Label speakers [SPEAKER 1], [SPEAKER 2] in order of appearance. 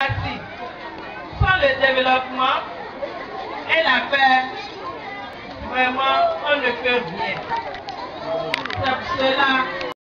[SPEAKER 1] Sans le développement et la paix, vraiment, on ne peut rien. C'est pour cela